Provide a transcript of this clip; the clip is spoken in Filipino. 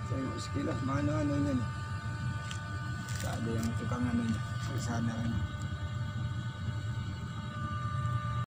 Sa yung iskila, mano-ano niya. Sabi yung tukang ano niya. Sana ano.